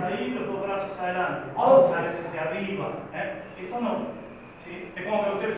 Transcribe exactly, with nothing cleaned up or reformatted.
ahí, los dos brazos adelante. once. Sale de arriba. ¿eh? Esto no. ¿Sí? Es como que usted